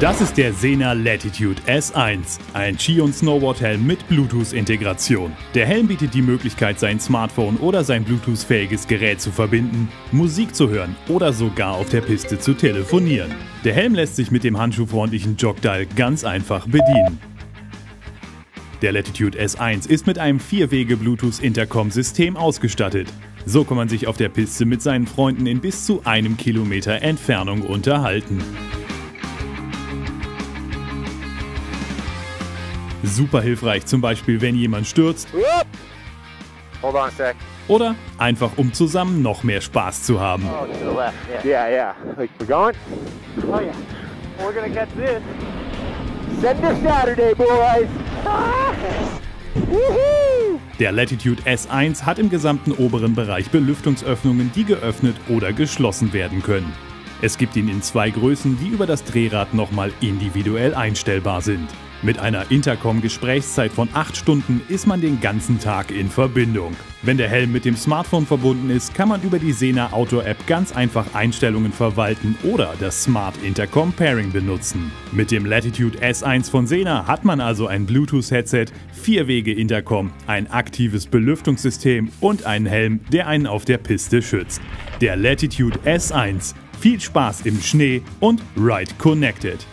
Das ist der Sena Latitude S1, ein Ski- und Snowboard-Helm mit Bluetooth-Integration. Der Helm bietet die Möglichkeit, sein Smartphone oder sein Bluetooth-fähiges Gerät zu verbinden, Musik zu hören oder sogar auf der Piste zu telefonieren. Der Helm lässt sich mit dem handschuhfreundlichen Jogdial ganz einfach bedienen. Der Latitude S1 ist mit einem 4-Wege-Bluetooth-Intercom-System ausgestattet. So kann man sich auf der Piste mit seinen Freunden in bis zu 1 Kilometer Entfernung unterhalten. Super hilfreich, zum Beispiel wenn jemand stürzt Hold on a sec. oder einfach um zusammen noch mehr Spaß zu haben. Oh, to the left. Yeah. Like, we're going? Oh yeah. We're gonna catch this. Send this Saturday, boys. Woohoo! Der Latitude S1 hat im gesamten oberen Bereich Belüftungsöffnungen, die geöffnet oder geschlossen werden können. Es gibt ihn in 2 Größen, die über das Drehrad nochmal individuell einstellbar sind. Mit einer Intercom-Gesprächszeit von 8 Stunden ist man den ganzen Tag in Verbindung. Wenn der Helm mit dem Smartphone verbunden ist, kann man über die Sena Outdoor App ganz einfach Einstellungen verwalten oder das Smart Intercom Pairing benutzen. Mit dem Latitude S1 von Sena hat man also ein Bluetooth-Headset, 4-Wege-Intercom, ein aktives Belüftungssystem und einen Helm, der einen auf der Piste schützt. Der Latitude S1. Viel Spaß im Schnee und Ride Connected!